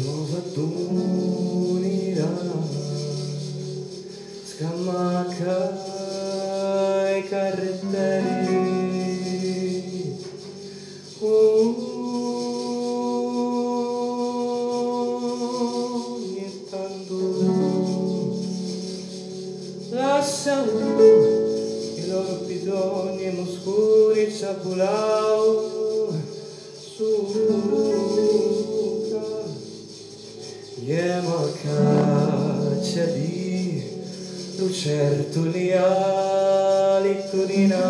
dove tu unirà scamacca i carretteri ogni tanto lasciando i loro bisogni muscoli ciabulau suca yema caccia di lucertoli ali turina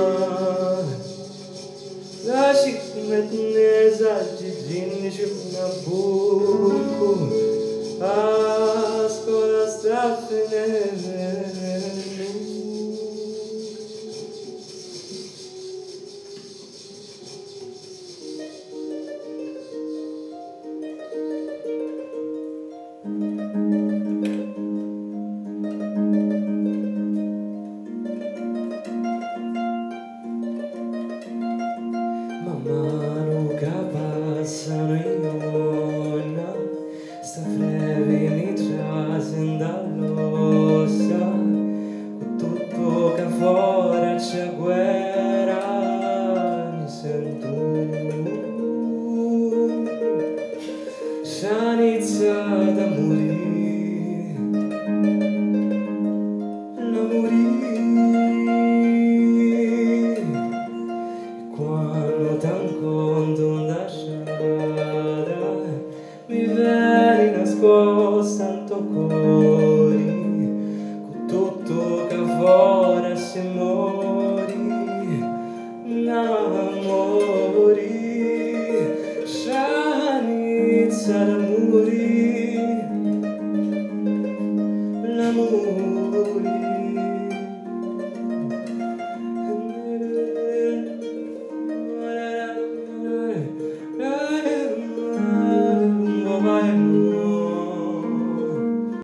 la cicmetnesa gigini una buco a scuola sta finendo. Mano che passano in onda, sta frevi mi trasen dall'ossa, con tutto che fuori c'è guerra, mi sento già iniziata a morire, quando t'incontro da strada mi vedi nascosta in tuo cuore con tutto che fuori si muori innamori già inizia a morire.